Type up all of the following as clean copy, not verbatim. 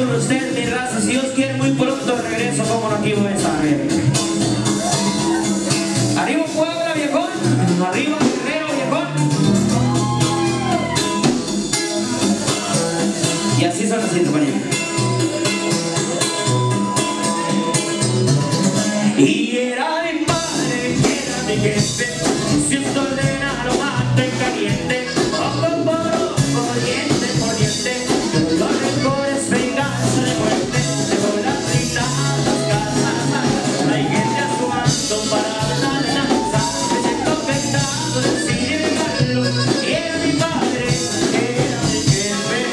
con usted, mi raza. Si Dios quiere, muy pronto regreso, como no, aquí voy a estar. Arriba Puebla, viejón. Arriba Guerrero, viejón. Y así son las sintonías. Y era mi padre, que era mi jefe. Si usted ordena, lo mata en caliente. Ojo por ojo, diente por diente. Los rencores, venganza de muerte. Dejó las gritadas, casas. Hay gente actuando para la venganza. Me siento afectado, decidí dejarlo. Y era mi padre, que era mi jefe.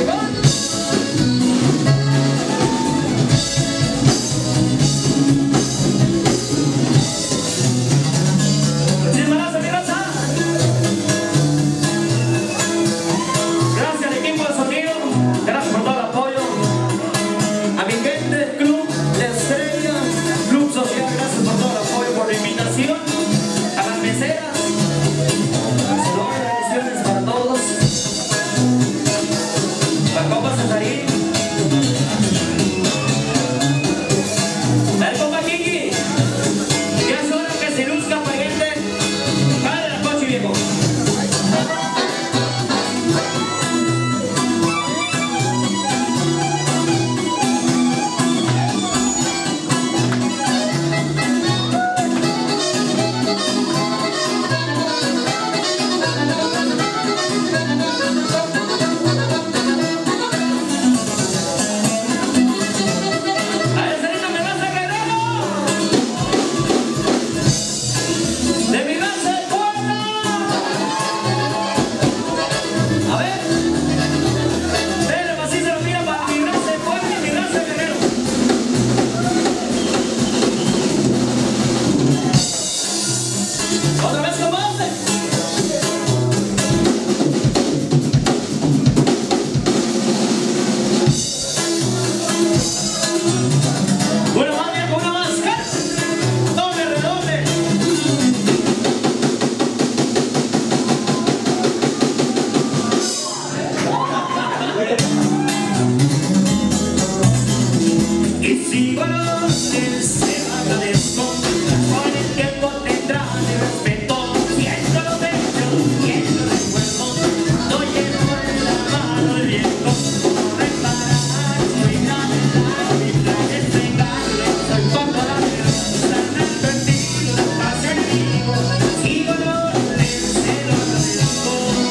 Y si conoces, te agradezco, con el tiempo tendrá mi respeto. Siento los hechos, siento los recuerdos, no llevo en la mano el viento. Por reparar, soy navegar, mi plan es vengarle, soy poco la verdad, tan advertido, más enemigo. Si conoces, te lo agradezco.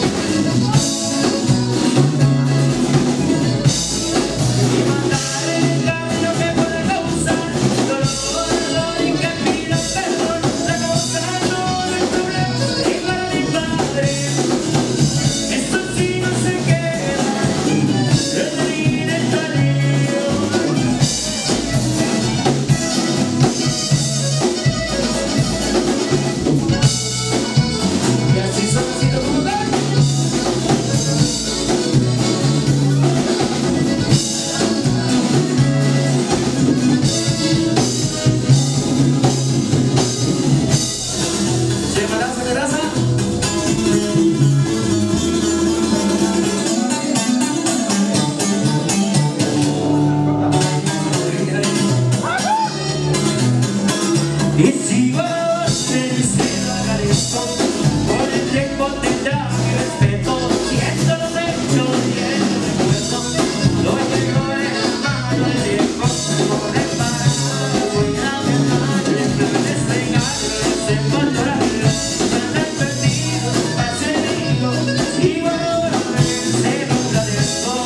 Y matar el cambio que pueda causar dolor y que pida perdón. La causa no es problema, y para mi padre esto sí no se queda. El río está libre. Y así son así los lugares. Y si vos te lo agradezco, por el tiempo tendrá mi respeto. Siento los hechos y el recuerdo, lo llevo en la mano el tiempo. Por reparar, voy a dejarle, plan es vengarle, se encontrarle, tan advertido, más enemigo. Y vos te lo agradezco.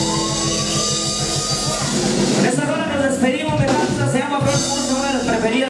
Con esta rola nos despedimos, mi raza, se llama Próximo, una de las preferidas.